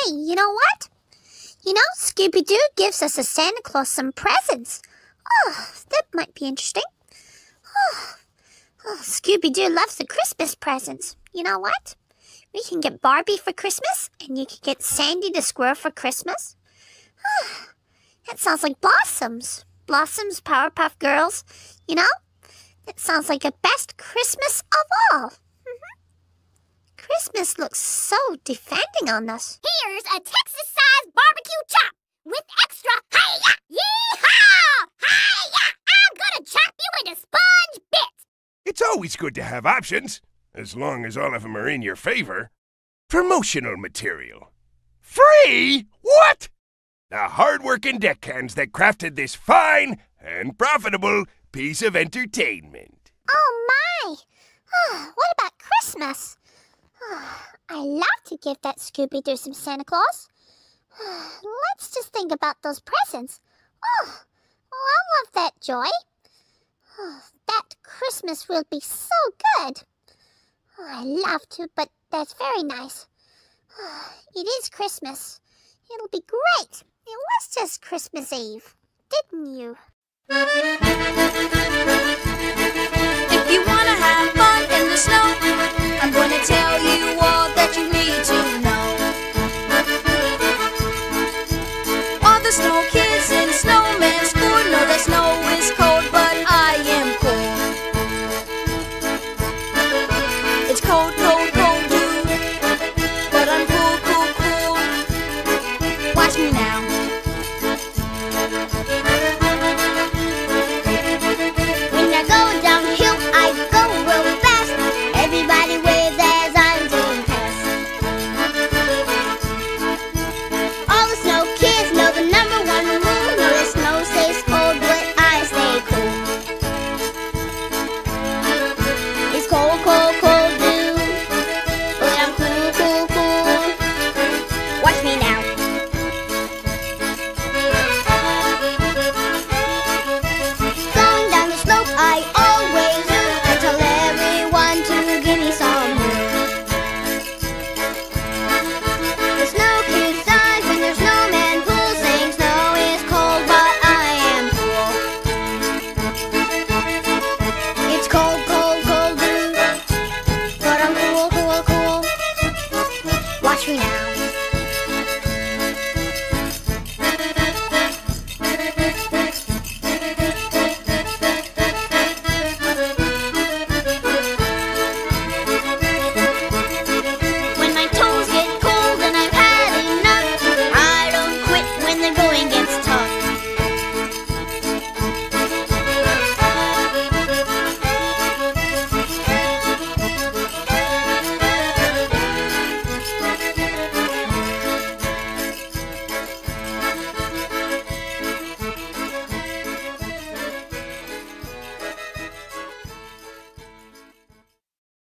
Hey, you know what? Scooby-Doo gives us a Santa Claus some presents. Oh, that might be interesting. Scooby-Doo loves the Christmas presents. You know what? We can get Barbie for Christmas, and you can get Sandy the Squirrel for Christmas. That sounds like Blossoms. Blossoms, Powerpuff Girls. That sounds like the best Christmas of all. Christmas looks so defending on us. Here's a Texas-sized barbecue chop with extra hi-ya! Yee-haw! Hi-ya! I'm gonna chop you into sponge bits! It's always good to have options, as long as all of them are in your favor. Promotional material. Free? What? The hard-working deckhands that crafted this fine and profitable piece of entertainment. Oh, my! What about Christmas? I love to give that Scooby-Doo some Santa Claus. Let's just think about those presents. I love that, Joy. That Christmas will be so good. I love to, but that's very nice. It is Christmas. It'll be great. It was just Christmas Eve, didn't you? If you wanna have fun in the snow, I'm gonna tell you what.